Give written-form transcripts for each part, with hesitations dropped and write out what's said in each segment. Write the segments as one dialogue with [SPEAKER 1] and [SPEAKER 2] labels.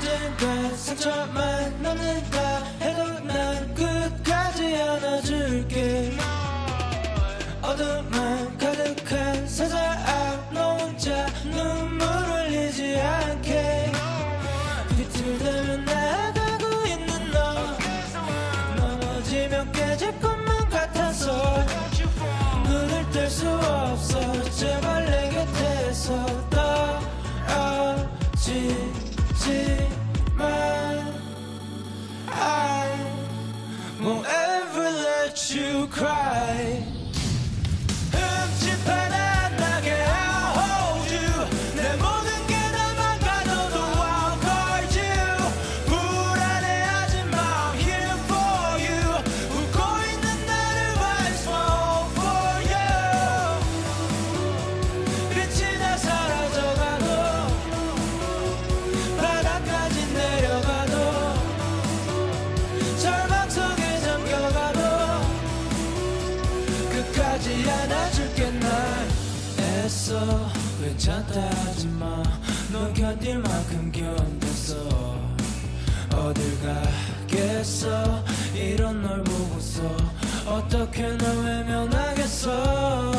[SPEAKER 1] 언젠가 상처만 남는다 해도 난 끝까지 안아줄게. 어둠만 가득한 세상 앞 너 혼자 눈물 흘리지 않게. 비틀대면 나아가고 있는 너 넘어지면 깨질 것만 같아서 눈을 뗄 수 없어. 제발 내 곁에서 떨어지지 마. I won't ever let you cry. 흠집한 안 나게 I'll hold you. 내 모든 게 다 망가져도 I'll guard you. 불안해하지 마 I'm here for you. 웃고 있는 나를 I smile for you. 빛이 다 사라져가도 바닥까지 내려가도 절망 속에 잠겨가도 끝까지 안아줄게. 난 애써 괜찮다 하지마. 넌 견딜 만큼 견뎠어. 어딜 가겠어. 이런 널 보고서 어떻게 널 외면하겠어.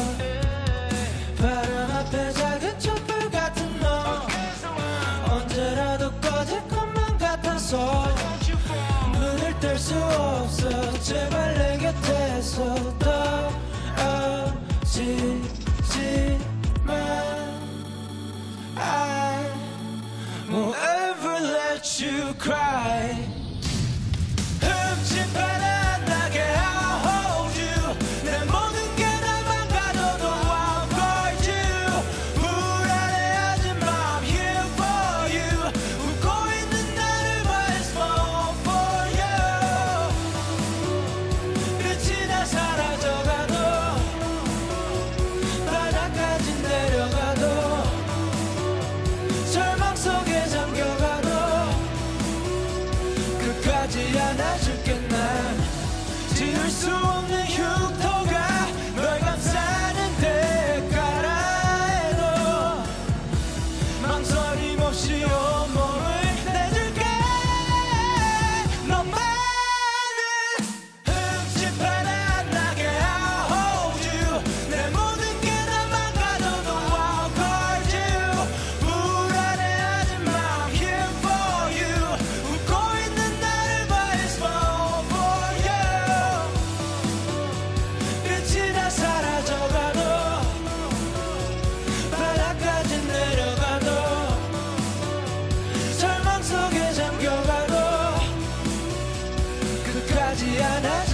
[SPEAKER 1] 바람 앞에 작은 촛불 같은 너 언제라도 꺼질 것만 같아서 눈을 뗄 수 없어. 제발 내 곁에서 떨어지지 마. I won't ever let you cry. 흠집한 안 나게 I'll hold you. 내 모든 게 다 망가져도 I'll guard you. 불안해하지 마 I'm here for you. 웃고 있는 나를 I smile for you. 빛이 다 사라져가도 바닥까지 내려가도 절망 속에 잠겨가도 끝까지 안아줄게. 난 지울 수 없는 흉터가 널 감싸는 대가라 해도 망설임 없이 온몸을 내줄게. 너만은 흠집한 안 나게 I'll hold you. 내 모든 게 다 망가져도 I'll guard you. 불안해하지 마 I'm here for you. 웃고 있는 나를 I smile for you. 빛이 다 사라져가도 바닥까지 내려가도 절망 속에 잠겨가도 끝까지 안아